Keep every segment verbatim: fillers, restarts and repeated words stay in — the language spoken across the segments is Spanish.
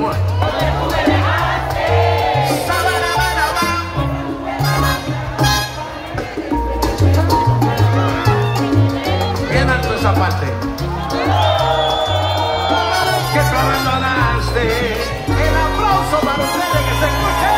Bien alto esa parte. Que tú abandonaste. El aplauso para ustedes que se escuche.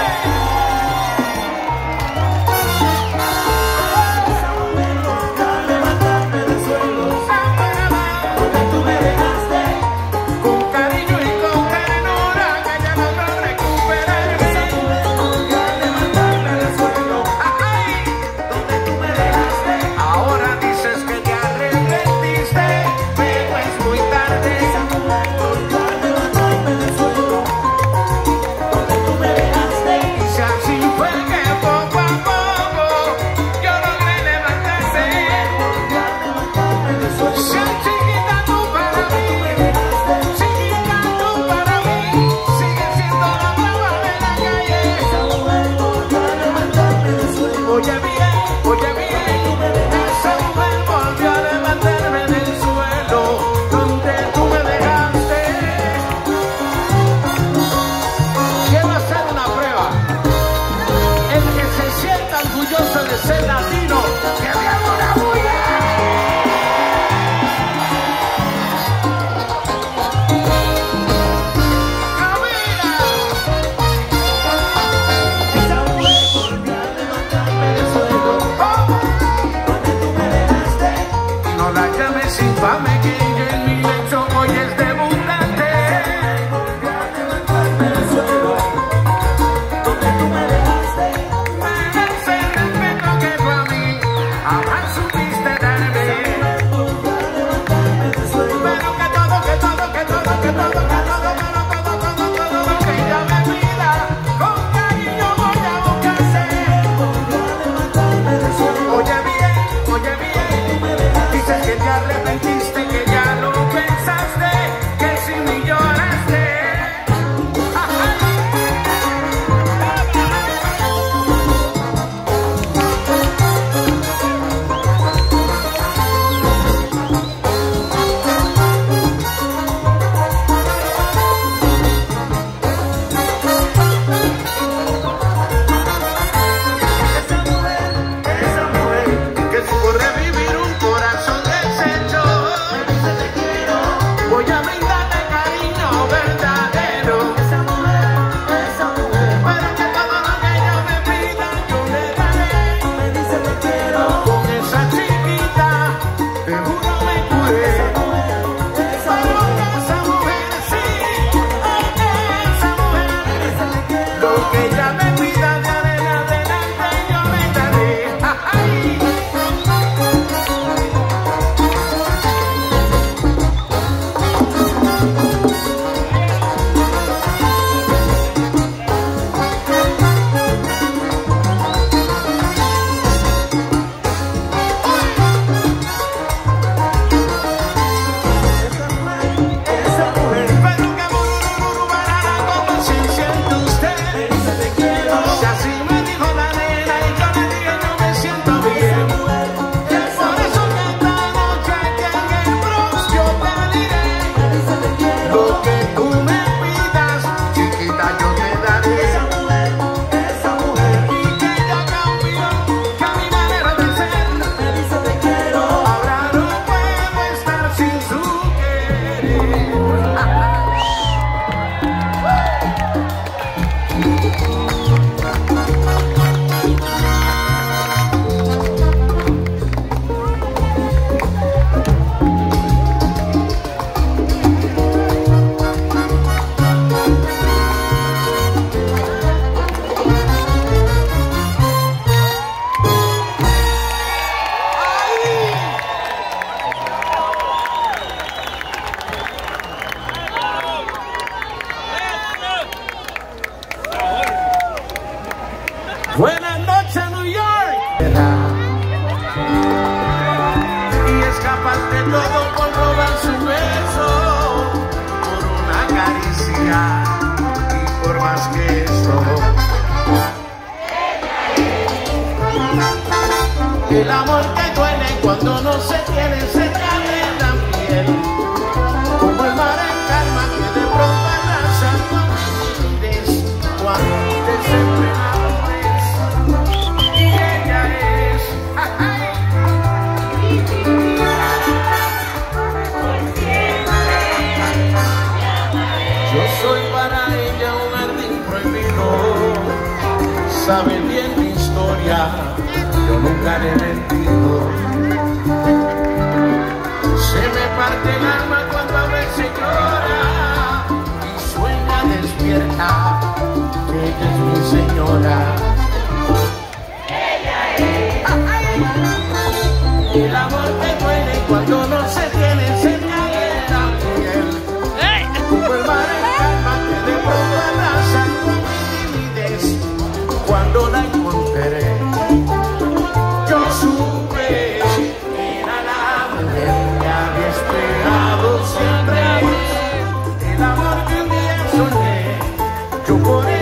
Buenas noches, New York. Y escapas de todo por robar su beso, por una caricia y por más que eso. El amor que duele cuando no se tiene cerca de la piel, como el mar en calma que de pronto arrasa. sabe bien mi historia, yo nunca le he mentido. Se me parte el alma cuando a veces llora y sueña despierta que ella es mi señora. Ella es. El amor que duele cuando no se tiene cerca de la piel. Como el mar en calma que de pronto abraza con timidez. Cuando la encontré, yo supe que era la mujer que había esperado siempre. El amor que un día soñé, yo por